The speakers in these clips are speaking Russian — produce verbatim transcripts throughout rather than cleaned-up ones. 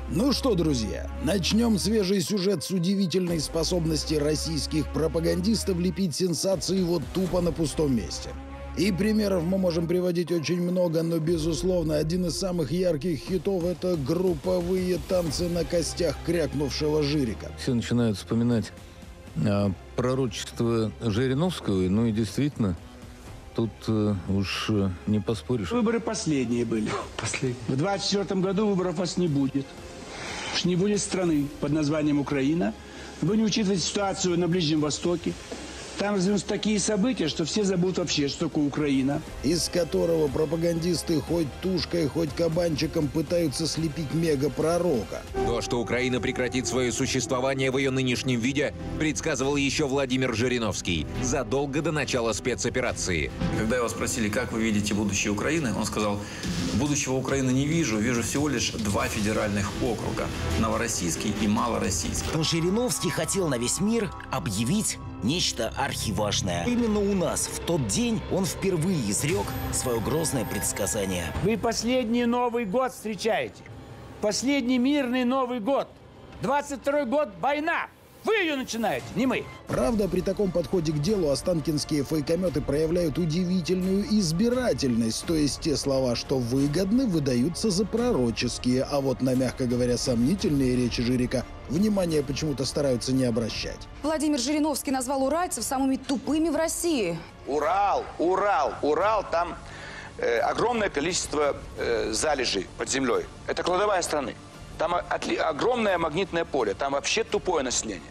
Ну что, друзья, начнем свежий сюжет с удивительной способности российских пропагандистов лепить сенсации вот тупо на пустом месте. И примеров мы можем приводить очень много, но, безусловно, один из самых ярких хитов — это групповые танцы на костях крякнувшего Жирика. Все начинают вспоминать а, пророчество Жириновского, ну и действительно, тут э, уж э, не поспоришь. Выборы последние были. Последние. В двадцать четвёртом году выборов у вас не будет. Уж не будет страны под названием Украина. Вы не учитываете ситуацию на Ближнем Востоке. Там развернутся такие события, что все забудут вообще, что такое Украина. Из которого пропагандисты хоть тушкой, хоть кабанчиком пытаются слепить мегапророка. То, что Украина прекратит свое существование в ее нынешнем виде, предсказывал еще Владимир Жириновский задолго до начала спецоперации. Когда его спросили, как вы видите будущее Украины, он сказал: будущего Украины не вижу, вижу всего лишь два федеральных округа – Новороссийский и Малороссийский. Жириновский хотел на весь мир объявить нечто архиважное. Именно у нас в тот день он впервые изрек свое грозное предсказание. Вы последний Новый год встречаете. Последний мирный Новый год. двадцать второй год – война. Вы ее начинаете, не мы. Правда, при таком подходе к делу останкинские фейкометы проявляют удивительную избирательность. То есть те слова, что выгодны, выдаются за пророческие, а вот на, мягко говоря, сомнительные речи Жирика внимания почему-то стараются не обращать. Владимир Жириновский назвал уральцев самыми тупыми в России. Урал, Урал, Урал, там э, огромное количество э, залежей под землей. Это кладовая страны. Там отли- огромное магнитное поле, там вообще тупое население.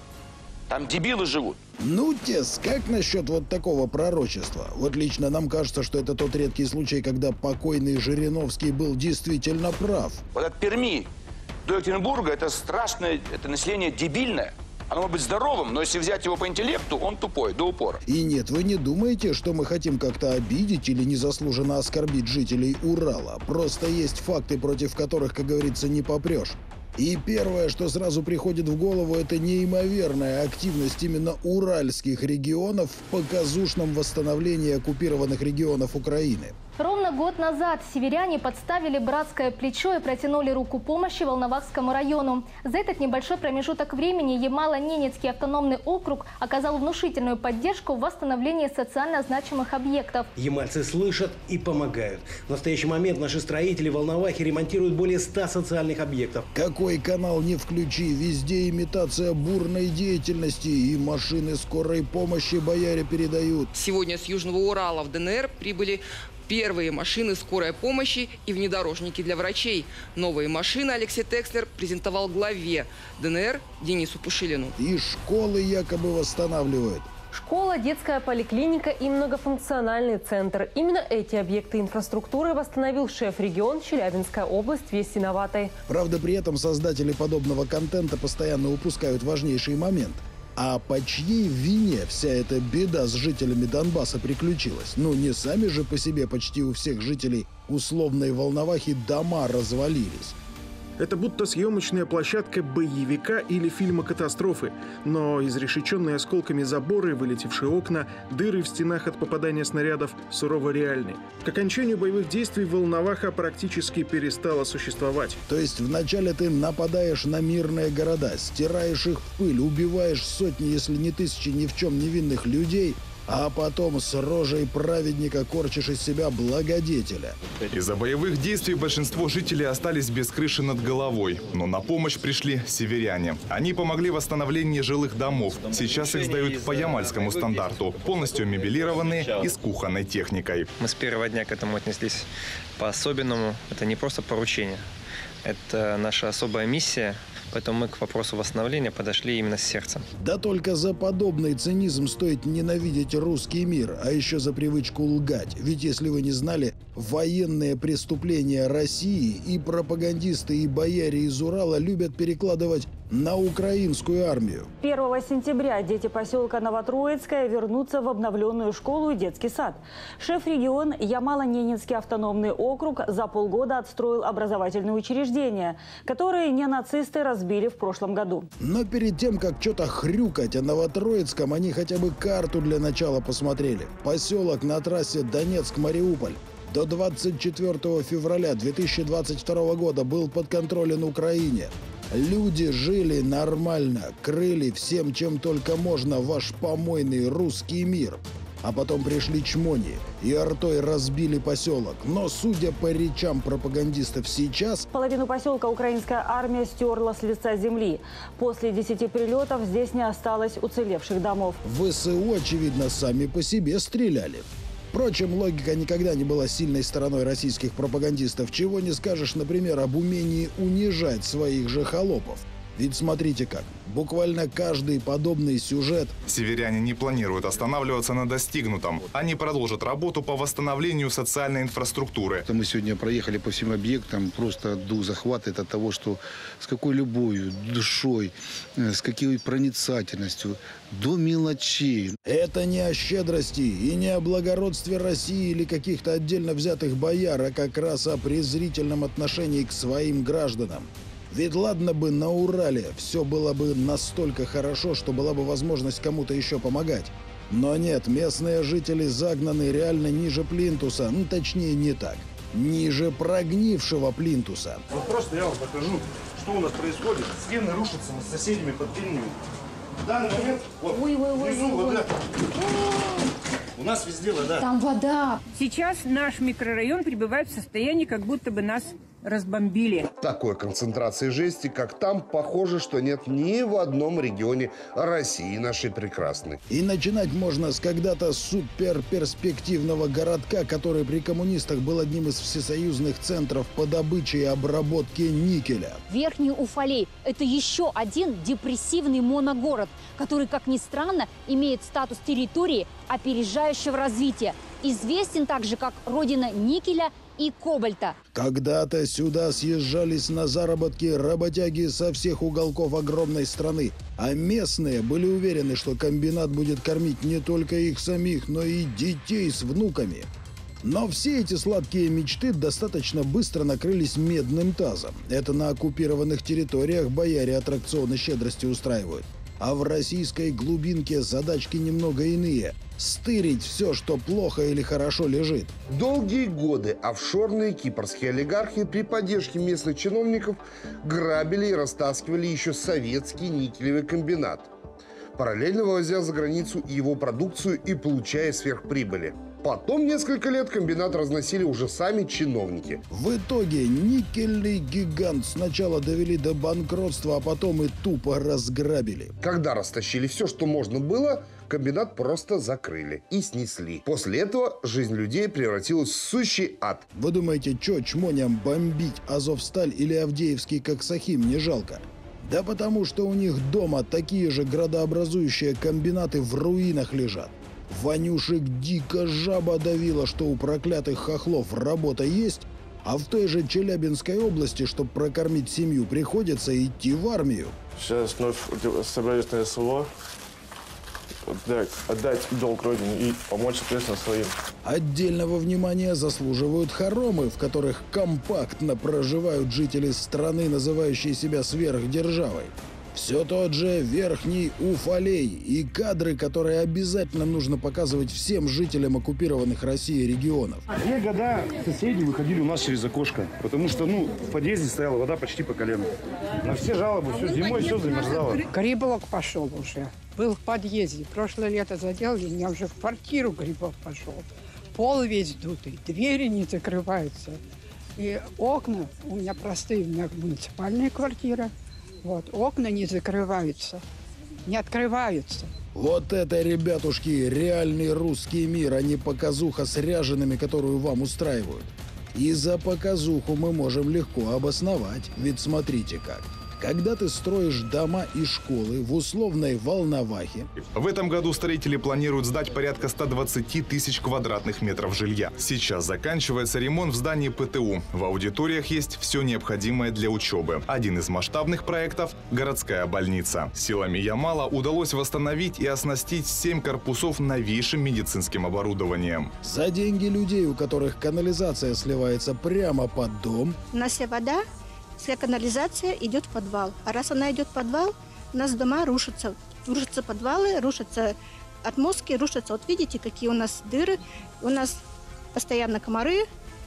Там дебилы живут. Ну, Тес, как насчет вот такого пророчества? Вот лично нам кажется, что это тот редкий случай, когда покойный Жириновский был действительно прав. Вот от Перми до Екатеринбурга это страшное, это население дебильное. Оно может быть здоровым, но если взять его по интеллекту, он тупой, до упора. И нет, вы не думаете, что мы хотим как-то обидеть или незаслуженно оскорбить жителей Урала? Просто есть факты, против которых, как говорится, не попрешь. И первое, что сразу приходит в голову, это неимоверная активность именно уральских регионов в показушном восстановлении оккупированных регионов Украины. Ровно год назад северяне подставили братское плечо и протянули руку помощи Волновахскому району. За этот небольшой промежуток времени Ямало-Ненецкий автономный округ оказал внушительную поддержку в восстановлении социально значимых объектов. Ямальцы слышат и помогают. В настоящий момент наши строители в Волновахе ремонтируют более ста социальных объектов. Какой канал не включи, везде имитация бурной деятельности, и машины скорой помощи бояре передают. Сегодня с Южного Урала в ДНР прибыли первые машины скорой помощи и внедорожники для врачей. Новые машины Алексей Текслер презентовал главе ДНР Денису Пушилину. И школы якобы восстанавливают. Школа, детская поликлиника и многофункциональный центр. Именно эти объекты инфраструктуры восстановил шеф-регион Челябинская область Вести Новатой. Правда, при этом создатели подобного контента постоянно упускают важнейший момент. А по чьей вине вся эта беда с жителями Донбасса приключилась? Ну, не сами же по себе почти у всех жителей условной Волновахи дома развалились. Это будто съемочная площадка боевика или фильма катастрофы. Но изрешеченные осколками заборы, вылетевшие окна, дыры в стенах от попадания снарядов сурово реальны. К окончанию боевых действий Волноваха практически перестала существовать. То есть вначале ты нападаешь на мирные города, стираешь их в пыль, убиваешь сотни, если не тысячи ни в чем невинных людей, а потом с рожей праведника корчишь из себя благодетеля. Из-за боевых действий большинство жителей остались без крыши над головой. Но на помощь пришли северяне. Они помогли в восстановлении жилых домов. Сейчас их сдают по ямальскому стандарту. Полностью мебелированные и с кухонной техникой. Мы с первого дня к этому отнеслись по-особенному. Это не просто поручение. Это наша особая миссия. Поэтому мы к вопросу восстановления подошли именно с сердцем. Да только за подобный цинизм стоит ненавидеть русский мир, а еще за привычку лгать. Ведь если вы не знали, военные преступления России и пропагандисты, и бояре из Урала любят перекладывать на украинскую армию. первого сентября дети поселка Новотроицкое вернутся в обновленную школу и детский сад. Шеф-регион Ямало-Ненецкий автономный округ за полгода отстроил образовательные учреждения, которые ненацисты разбили в прошлом году. Но перед тем, как что-то хрюкать о Новотроицком, они хотя бы карту для начала посмотрели. Поселок на трассе Донецк-Мариуполь. до двадцать четвёртого февраля две тысячи двадцать второго года был подконтролен Украине. Люди жили нормально, крыли всем, чем только можно, ваш помойный русский мир. А потом пришли чмони и артой разбили поселок. Но, судя по речам пропагандистов сейчас... Половину поселка украинская армия стерла с лица земли. После десяти прилетов здесь не осталось уцелевших домов. ВСУ, очевидно, сами по себе стреляли. Впрочем, логика никогда не была сильной стороной российских пропагандистов. Чего не скажешь, например, об умении унижать своих же холопов. Ведь смотрите как, буквально каждый подобный сюжет... Северяне не планируют останавливаться на достигнутом. Они продолжат работу по восстановлению социальной инфраструктуры. Мы сегодня проехали по всем объектам, просто дух захватывает от того, что с какой любовью, душой, с какой проницательностью, до мелочей. Это не о щедрости и не о благородстве России или каких-то отдельно взятых бояр, а как раз о презрительном отношении к своим гражданам. Ведь ладно бы на Урале все было бы настолько хорошо, что была бы возможность кому-то еще помогать. Но нет, местные жители загнаны реально ниже плинтуса, ну точнее не так, ниже прогнившего плинтуса. Вот просто я вам покажу, что у нас происходит. Стены рушатся с соседями под Перми. В данный момент вот ой, ой, ой, внизу ой, вода. У нас везде вода. Там вода. Сейчас наш микрорайон пребывает в состоянии, как будто бы нас разбомбили. Такой концентрации жести, как там, похоже, что нет ни в одном регионе России нашей прекрасной. И начинать можно с когда-то суперперспективного городка, который при коммунистах был одним из всесоюзных центров по добыче и обработке никеля. Верхний Уфалей – это еще один депрессивный моногород, который, как ни странно, имеет статус территории опережающего развития. Известен также как родина никеля и кобальта. Когда-то сюда съезжались на заработки работяги со всех уголков огромной страны, а местные были уверены, что комбинат будет кормить не только их самих, но и детей с внуками. Но все эти сладкие мечты достаточно быстро накрылись медным тазом. Это на оккупированных территориях бояре аттракционы щедрости устраивают. А в российской глубинке задачки немного иные. Стырить все, что плохо или хорошо лежит. Долгие годы офшорные кипрские олигархи при поддержке местных чиновников грабили и растаскивали еще советский никелевый комбинат, параллельно вывозя за границу его продукцию и получая сверхприбыли. Потом несколько лет комбинат разносили уже сами чиновники. В итоге никельный гигант сначала довели до банкротства, а потом и тупо разграбили. Когда растащили все, что можно было, комбинат просто закрыли и снесли. После этого жизнь людей превратилась в сущий ад. Вы думаете, что чмоням бомбить Азовсталь или Авдеевский Коксахим не жалко? Да потому что у них дома такие же градообразующие комбинаты в руинах лежат. Ванюшек дико жаба давила, что у проклятых хохлов работа есть, а в той же Челябинской области, чтобы прокормить семью, приходится идти в армию. Сейчас вновь собрались на СВО, отдать, отдать долг родине и помочь, соответственно, своим. Отдельного внимания заслуживают хоромы, в которых компактно проживают жители страны, называющие себя сверхдержавой. Все тот же Верхний Уфалей и кадры, которые обязательно нужно показывать всем жителям оккупированных Россией регионов. Две года соседи выходили у нас через окошко, потому что, ну, в подъезде стояла вода почти по колено. На все жалобы, все зимой все замерзало. Грибок пошел уже. Был в подъезде. Прошлое лето заделали, у меня уже в квартиру грибок пошел. Пол весь дутый, двери не закрываются. И окна, у меня простые, у меня муниципальная квартира. Вот, окна не закрываются, не открываются. Вот это, ребятушки, реальный русский мир, а не показуха с ряжеными, которую вам устраивают. И за показуху мы можем легко обосновать, ведь смотрите как. Когда ты строишь дома и школы в условной Волновахе... В этом году строители планируют сдать порядка ста двадцати тысяч квадратных метров жилья. Сейчас заканчивается ремонт в здании ПТУ. В аудиториях есть все необходимое для учебы. Один из масштабных проектов – городская больница. Силами Ямала удалось восстановить и оснастить семь корпусов новейшим медицинским оборудованием. За деньги людей, у которых канализация сливается прямо под дом... У нас вся вода... Вся канализация идет в подвал. А раз она идет в подвал, у нас дома рушатся. Рушатся подвалы, рушатся отмостки, рушатся. Вот видите, какие у нас дыры. У нас постоянно комары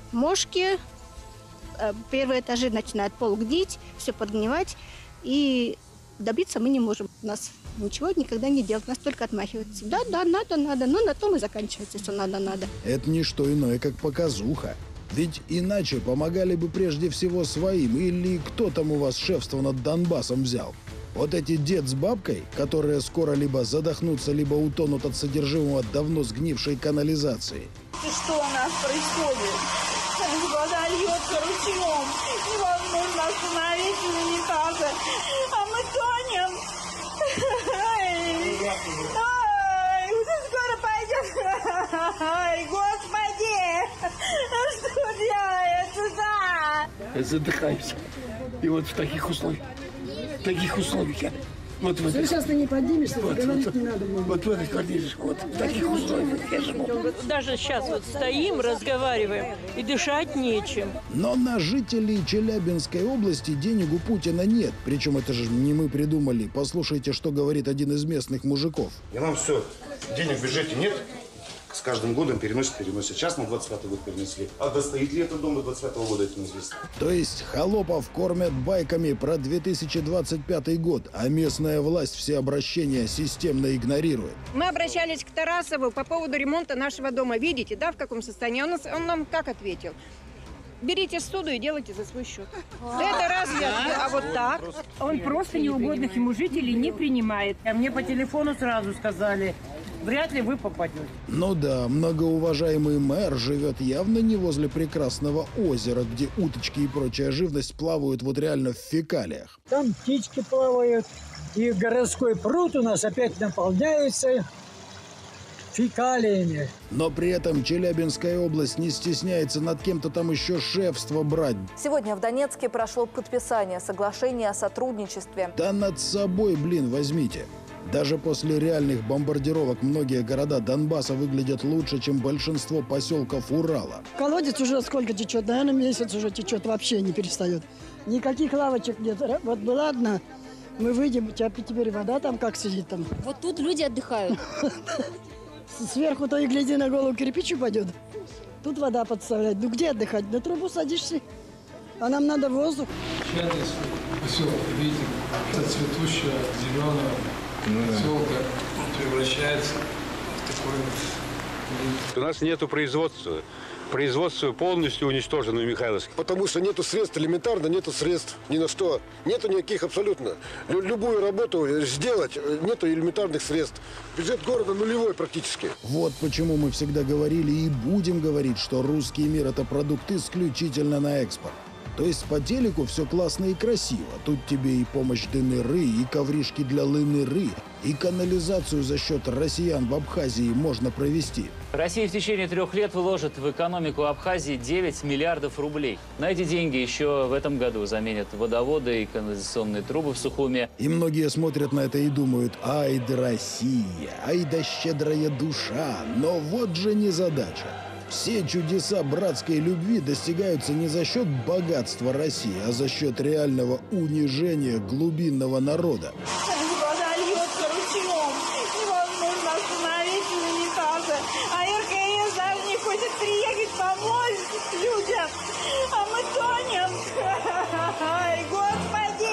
мошки. Первые этажи начинают пол гнить, все подгнивать. И добиться мы не можем. У нас ничего никогда не делают, нас только отмахиваются. Да, да, надо, надо. Но на том и заканчивается, что надо, надо. Это не что иное, как показуха. Ведь иначе помогали бы прежде всего своим. Или кто там у вас шефство над Донбассом взял? Вот эти дед с бабкой, которые скоро либо задохнутся, либо утонут от содержимого давно сгнившей канализации. Что у нас происходит? Вода льется ручьем. Невозможно остановить унитазы. А мы тонем. Ай, ай, уже скоро пойдем. Ай, господи! Что делается? Я задыхаюсь. И вот в таких условиях. В таких условиях. Вот в Ты сейчас ты не поднимешься, вот, говорить вот, не надо. Вот в этой квартире, вот в таких условиях я живу. Даже сейчас вот стоим, разговариваем, и дышать нечем. Но на жителей Челябинской области денег у Путина нет. Причем это же не мы придумали. Послушайте, что говорит один из местных мужиков. И нам все, денег в бюджете нет. С каждым годом переносят, переносят. Сейчас на двадцать пятый год перенесли. А достоит ли этот дом до двадцать пятого года, это неизвестно. То есть холопов кормят байками про две тысячи двадцать пятый год, а местная власть все обращения системно игнорирует. Мы обращались к Тарасову по поводу ремонта нашего дома. Видите, да, в каком состоянии? Он, он нам как ответил? Берите ссуду и делайте за свой счет. Это разве? А вот так? Он просто неугодных ему жителей не принимает. А мне по телефону сразу сказали, вряд ли вы попадете. Ну да, многоуважаемый мэр живет явно не возле прекрасного озера, где уточки и прочая живность плавают вот реально в фекалиях. Там птички плавают, и городской пруд у нас опять наполняется фекалиями. Но при этом Челябинская область не стесняется над кем-то там еще шефство брать. Сегодня в Донецке прошло подписание соглашения о сотрудничестве. Да над собой, блин, возьмите. Даже после реальных бомбардировок многие города Донбасса выглядят лучше, чем большинство поселков Урала. Колодец уже сколько течет? Наверное, месяц уже течет, вообще не перестает. Никаких лавочек нет. Вот была одна, мы выйдем, у тебя теперь вода там как сидит там. Вот тут люди отдыхают. Сверху то и гляди, на голову кирпич упадет. Тут вода подставлять. Ну где отдыхать? На трубу садишься. А нам надо воздух. Сейчас здесь поселок, видите, это цветущая, зеленая ну, поселка превращается в такой вот... У нас нету производства. Производство полностью уничтожено в Михайловске. Потому что нету средств, элементарно нету средств ни на что. Нету никаких абсолютно. Лю- любую работу сделать, нету элементарных средств. Бюджет города нулевой практически. Вот почему мы всегда говорили и будем говорить, что русский мир – это продукт исключительно на экспорт. То есть по телеку все классно и красиво. Тут тебе и помощь ДНРы, и ковришки для ЛНРы, и канализацию за счет россиян в Абхазии можно провести. Россия в течение трех лет вложит в экономику Абхазии девять миллиардов рублей. На эти деньги еще в этом году заменят водоводы и канализационные трубы в Сухуме. И многие смотрят на это и думают: ай да Россия, ай да щедрая душа. Но вот же незадача. Все чудеса братской любви достигаются не за счет богатства России, а за счет реального унижения глубинного народа. Вода льется ручьем. Невозможно остановить унитазы. А эр ка эс даже не хочет приехать помочь людям. А мы тонем. Ай, господи!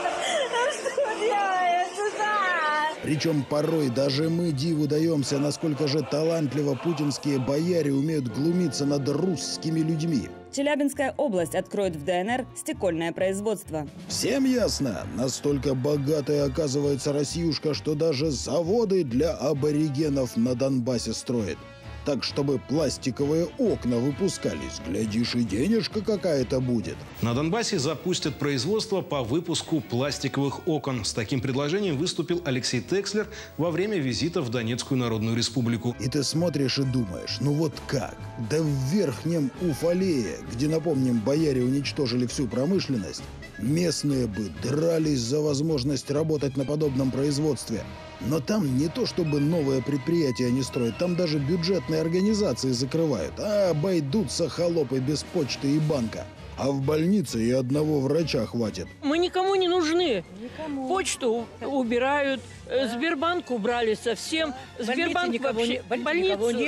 Что делается-то? Причем порой даже мы диву даемся, насколько же талантливо путинские бояре умеют глумиться над русскими людьми. Челябинская область откроет в ДНР стекольное производство. Всем ясно? Настолько богатая оказывается Россиюшка, что даже заводы для аборигенов на Донбассе строит. Так, чтобы пластиковые окна выпускались. Глядишь, и денежка какая-то будет. На Донбассе запустят производство по выпуску пластиковых окон. С таким предложением выступил Алексей Текслер во время визита в Донецкую Народную Республику. И ты смотришь и думаешь, ну вот как? Да в верхнем Уфалее, где, напомним, бояре уничтожили всю промышленность, местные бы дрались за возможность работать на подобном производстве. Но там не то чтобы новое предприятие не строят, там даже бюджетные организации закрывают, а обойдутся холопы без почты и банка. А в больнице и одного врача хватит. Мы никому не нужны. Никому. Почту убирают, Сбербанк убрали совсем. Больницы Сбербанк никого вообще... не- больницы никого нет.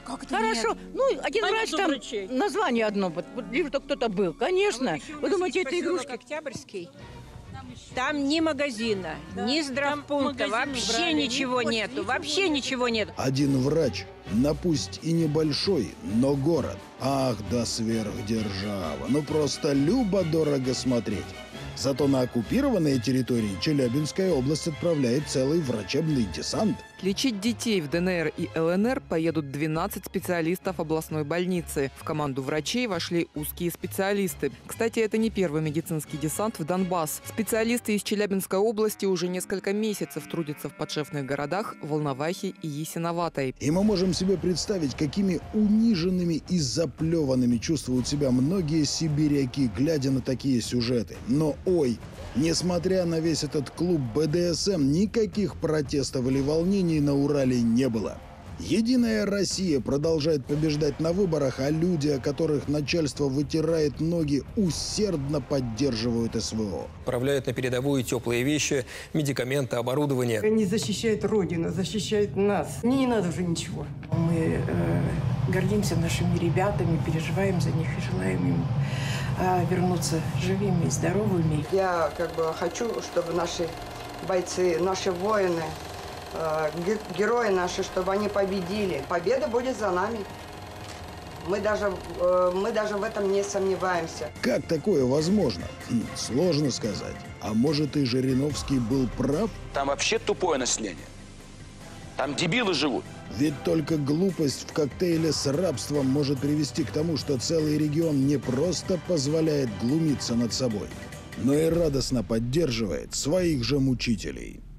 Как это Хорошо. нет? Ну, один А врач нету там, врачей? название одно, вот, вот, лишь бы кто-то был. Конечно. Вы думаете, это игрушки? Октябрьский. Там ни магазина, ни здравпункта, вообще брали, ничего ни почты, нету, ничего вообще ничего нет. Один врач, на пусть и небольшой, но город. Ах, да сверхдержава. Ну просто любо-дорого смотреть. Зато на оккупированные территории Челябинская область отправляет целый врачебный десант. Лечить детей в ДНР и ЛНР поедут двенадцать специалистов областной больницы. В команду врачей вошли узкие специалисты. Кстати, это не первый медицинский десант в Донбасс. Специалисты из Челябинской области уже несколько месяцев трудятся в подшефных городах Волновахе и Ясиноватой. И мы можем себе представить, какими униженными и заплеванными чувствуют себя многие сибиряки, глядя на такие сюжеты. Но ой, несмотря на весь этот клуб бэ дэ эс эм, никаких протестов или волнений на Урале не было. Единая Россия продолжает побеждать на выборах, а люди, о которых начальство вытирает ноги, усердно поддерживают эс вэ о. Отправляют на передовую теплые вещи, медикаменты, оборудование. Они защищают Родину, защищают нас. Мне не надо уже ничего. Мы э, гордимся нашими ребятами, переживаем за них и желаем им э, вернуться живыми и здоровыми. Я как бы хочу, чтобы наши бойцы, наши воины, герои наши, чтобы они победили. Победа будет за нами. Мы даже, мы даже в этом не сомневаемся. Как такое возможно? Хм, сложно сказать. А может, и Жириновский был прав? Там вообще тупое население. Там дебилы живут. Ведь только глупость в коктейле с рабством может привести к тому, что целый регион не просто позволяет глумиться над собой, но и радостно поддерживает своих же мучителей.